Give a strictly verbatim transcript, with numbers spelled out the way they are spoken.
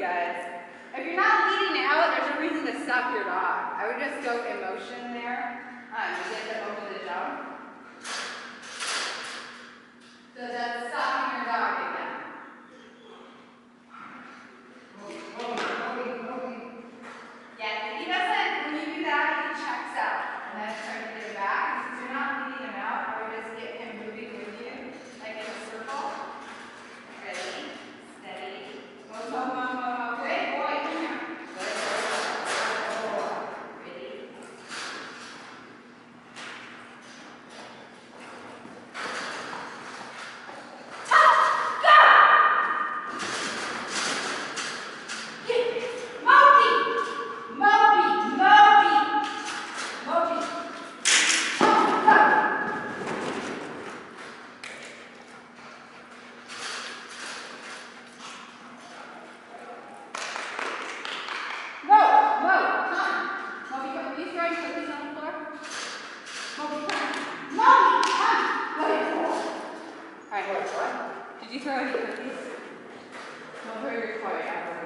because if you're not leading out, there's no reason to stop your dog. I would just go in motion there um, to get them over the jump. So that's stopping your dog again. Yeah, if he doesn't, when you do that, he checks out. And then try to get it back. Since you're not leading him out, I would just get him moving with you, like in a circle. Ready, steady. Mo, mo, mo, mo, mo. Good boy, come here. Good boy. Ready. Did you throw any cookies? Don't throw your toy out.